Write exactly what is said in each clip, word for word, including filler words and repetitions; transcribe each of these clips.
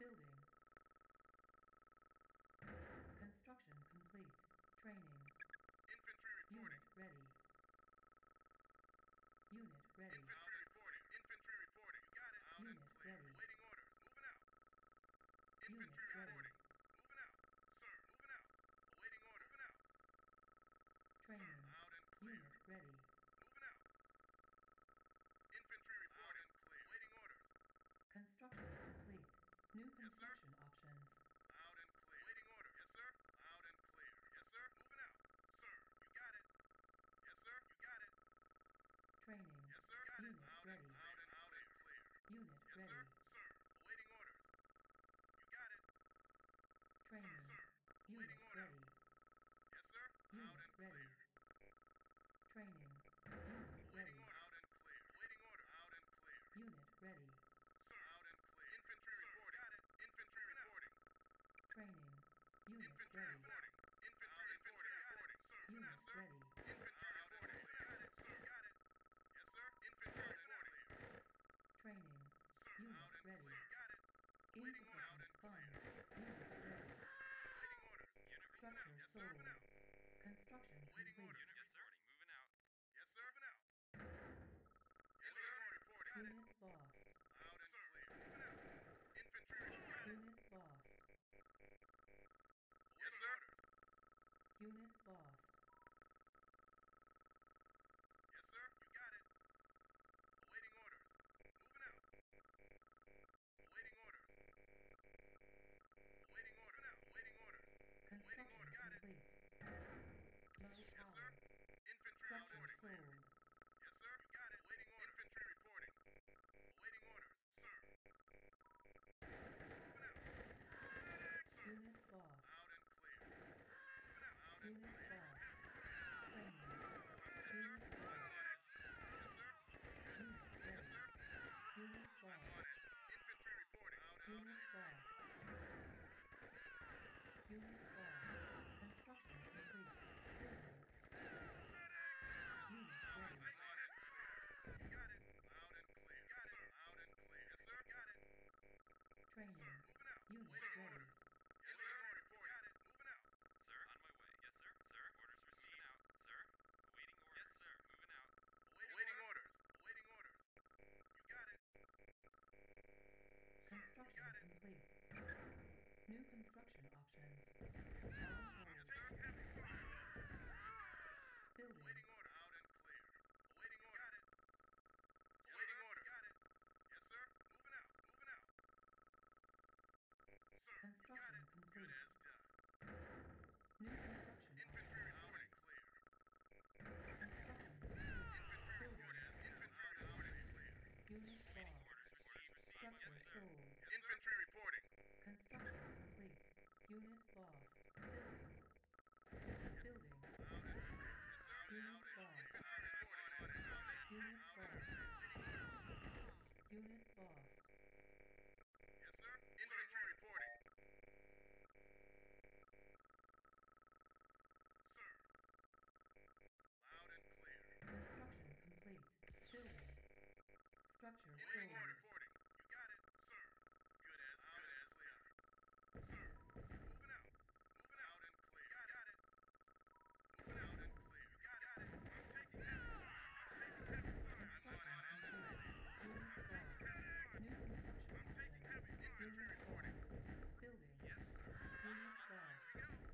Building. Construction complete. Training. Infantry reporting. Unit ready. Unit ready. Infantry reporting. Infantry reporting. You got it. Out Unit and clear. ready. Waiting orders. Moving out. Unit Infantry ready. reporting. Moving out. Sir, moving out. Awaiting order. Moving out. Training. Sir, out and clear. Unit ready. Moving out. Infantry reporting. Out and clear. Waiting orders. Construction complete. New Yes, sir. construction options. Out and clear. Waiting order. Yes, sir. Out and clear. Yes, sir. Moving out. Sir, you got it. Yes, sir. You got it. Training. Yes, sir. Got Unit it. Out ready. and out and out and clear. Unit Yes, ready. sir. Sir. Awaiting orders. You got it. Training. Sir, sir. Unit Awaiting orders. ready. Yes, sir. Unit Out and ready. clear. Training. Unit Awaiting ready. order. Out and clear. Awaiting order. Out and clear. Unit ready. Sir. Out and clear. Infantry reporting. Got it. Infantry reporting. Training. Unit Infantry ready. reporting. Infantry reporting. Reporting. Sir. Unit Yes, sir. ready. Infantry reporting. Got it. Sir. Got it. Yes, sir. Infantry reporting. Training. Sir. Unit Out and ready. clear. Got it. Waiting order. Out Insufficient and clear. funds. Unit ready. Waiting orders. Unit moving Structure out. Yes, sir. sold. Moving out. Construction Waiting complete. orders. Yes, sir. Moving out. Yes, sir. Moving out. Yes, sir. Reporting. Got it. Unit lost. Out and clear. Moving out. Infantry reporting. Unit lost. Yes, sir. Unit lost. Yes, sir. You got it. Awaiting orders. Moving out. Awaiting orders. Awaiting orders. Now. Awaiting orders. Awaiting Construction order. Got it. complete. Low Yes, power. sir. Infantry Structure reporting. sold. Yes, sir. You got it. Awaiting orders. Infantry reporting. Awaiting orders. Sir. Moving out. Sir. Unit lost. Out and clear. Moving out. Out and Unit clear. lost. Training. Yes, sir. Unit I'm lost. on it. Yes, sir. Unit Yes, ready. sir. Unit I'm on lost. it. Infantry reporting. Out and Unit clear. lost. Unit lost. Construction complete. Building. Unit ready. I'm on it. Clear. Got it. Out and clear. Got it. Out and clear. Yes, sir. Got it. Training. Sir. Moving out. Unit Waiting ready. orders. Yes, sir. Report. Got it. Moving out. Sir, on my way. Yes, sir. Sir, orders received. Moving out. Sir, awaiting orders. Yes, sir. Moving out. Awaiting, Awaiting orders. Awaiting orders. You got it. Sir, you Construction got it. complete. New construction options. On Yes, hold. sir. Heavy fire. Building. Awaiting order. Out and clear. Awaiting order. Got it. Awaiting order. Got it. Yes, sir. Moving out. Moving out. Sir, you got Construction it. complete. Good as done. New construction Infantry options. reporting clear. Construction complete. Infantry Building. report as infantry reporting clear. Unit Awaiting lost. orders received. Received. Structure Yes, sir. sold. Yes, infantry reporting. Construction complete. Unit lost. Building. Building. Out and clear. Yes, sir. Unit Out and lost. infantry reporting. Out and out and Unit out lost. and Unit lost. Yes, sir. Infantry reporting. Sir. Loud and clear. Construction complete. Building. Structure Waiting sold. order. Reporting. You got it, sir. Good as good as clear. Sir. Moving out. Moving out and clear. Got, got it. Moving out and clear. You got, got it. I'm taking heavy fire. I'm taking heavy fire. I'm Construction on it. complete. Unit lost. New construction I'm taking heavy options. infantry Unit reporting. lost. Building. Yes, sir. Unit lost. Here we go.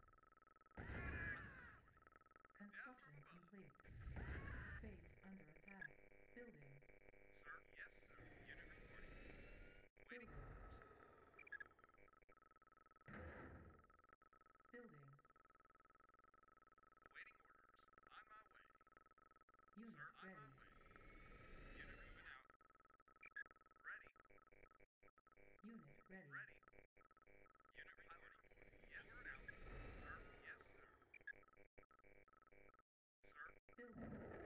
Construction complete. Base under attack. Building. Sir. Yes, sir. Unit reporting. Waiting Building. orders. Building. Waiting orders. On my way. Unit Sir, on ready. my way. Unit moving out. Ready. Unit ready. Ready. Unit Pilot reporting. report. Yes, sir. Sir. Yes, sir. Sir. Building.